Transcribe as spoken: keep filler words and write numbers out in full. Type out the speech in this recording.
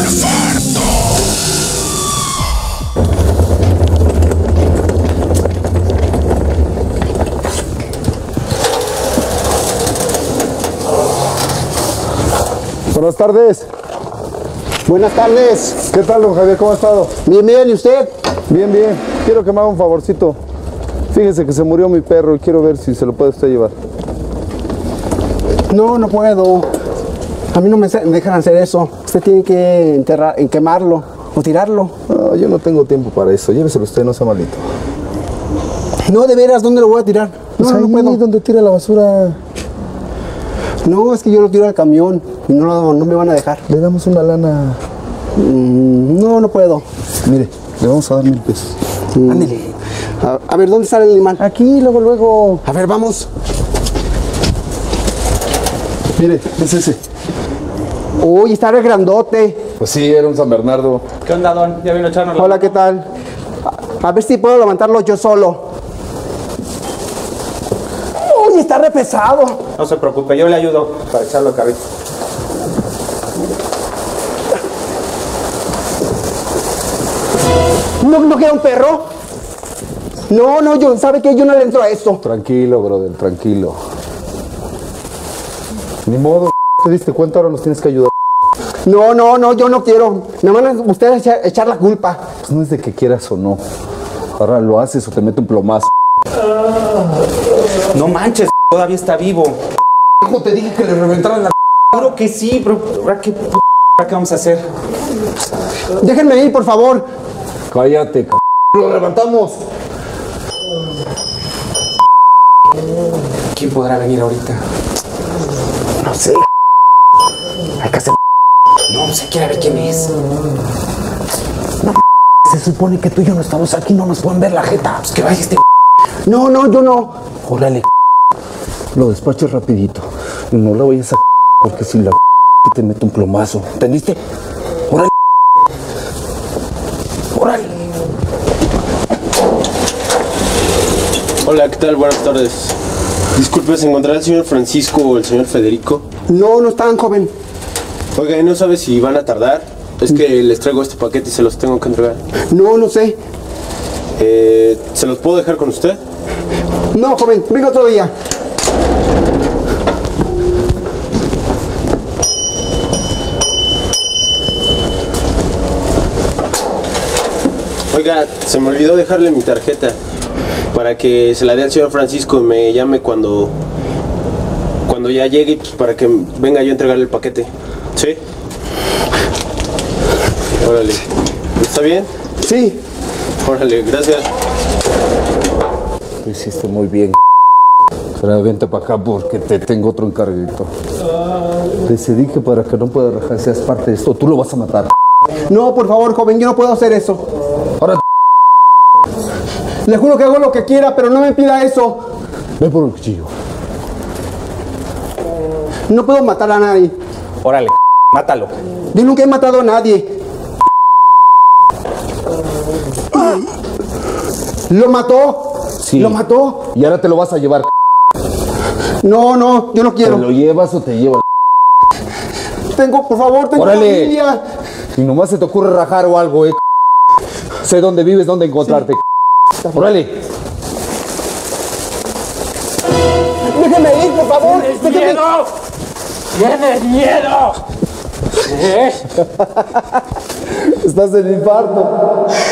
infarto. Buenas tardes. Buenas tardes. ¿Qué tal, don Javier? ¿Cómo ha estado? Bien, bien, ¿y usted? Bien, bien. Quiero que me haga un favorcito. Fíjese que se murió mi perro y quiero ver si se lo puede usted llevar. No, no puedo. A mí no me dejan hacer eso. Usted tiene que enterrar, quemarlo o tirarlo. No, yo no tengo tiempo para eso. Lléveselo usted, no sea malito. No, de veras, ¿dónde lo voy a tirar? No, Pues no, no ahí puedo. donde tira la basura. No, es que yo lo tiro al camión y no, no me van a dejar. Le damos una lana. Mm, no, no puedo. Mire, le vamos a dar mil pesos. Mm. Ándele. A, a ver, ¿dónde sale el animal? Aquí, luego, luego. A ver, vamos. Mire, es ese. Uy, está re grandote. Pues sí, era un San Bernardo. ¿Qué onda, don? ¿Ya vino a echarnos la Hola, mano? ¿qué tal? A, a ver si puedo levantarlo yo solo. Uy, está re pesado. No se preocupe, yo le ayudo para echarlo al carrito. ¿No, no queda un perro? No, no, yo, ¿sabe qué? Yo no le entro a esto. Tranquilo, brother, tranquilo. Ni modo, te diste cuenta, ahora nos tienes que ayudar. No, no, no, yo no quiero. Me van a ustedes echar, echar la culpa. Pues no es de que quieras o no. Ahora lo haces o te mete un plomazo. No manches, todavía está vivo. Hijo, te dije que le reventaran la... Claro que sí, pero ¿ahora qué, p- ¿ahora qué vamos a hacer? Déjenme ir, por favor. Cállate, c... Lo levantamos. ¿Quién podrá venir ahorita? No sé. Hay que hacer... No, se quiere ver quién es. Se supone que tú y yo no estamos aquí, no nos pueden ver la jeta. Pues que vaya este. No, no, yo no. Órale, lo despaches rapidito. Y no la vayas a... Porque si la... te mete un plomazo. ¿Entendiste? Órale. Órale. Hola, ¿qué tal? Buenas tardes. Disculpe, ¿se encontrará el señor Francisco o el señor Federico? No, no están, joven. Oiga, ¿y no sabe si van a tardar? Es que les traigo este paquete y se los tengo que entregar. No, no sé. Eh, ¿Se los puedo dejar con usted? No, joven, venga otro día. Oiga, se me olvidó dejarle mi tarjeta para que se la dé al señor Francisco y me llame cuando cuando ya llegue, pues, para que venga yo a entregarle el paquete. ¿Sí? Órale. ¿Está bien? Sí. Órale, gracias. Lo hiciste muy bien. Pero vente para acá porque te tengo otro encarguito. Decidí que para que no pueda rajar seas parte de esto, tú lo vas a matar. No, por favor, joven, yo no puedo hacer eso. Ahora Le juro que hago lo que quiera, pero no me pida eso. ve por el cuchillo. No puedo matar a nadie. Órale, mátalo. Yo nunca he matado a nadie. ¿Lo mató? Sí. ¿Lo mató? Y ahora te lo vas a llevar. No, no, yo no ¿Te quiero. lo llevas o te llevas? Tengo, por favor, tengo Órale. familia. Y nomás se te ocurre rajar o algo, eh. Sé dónde vives, dónde encontrarte. Órale. Déjeme ir, por favor. Déjeme. ¡Miedo! ¡Tienes miedo! ¿Eh? Estás en infarto.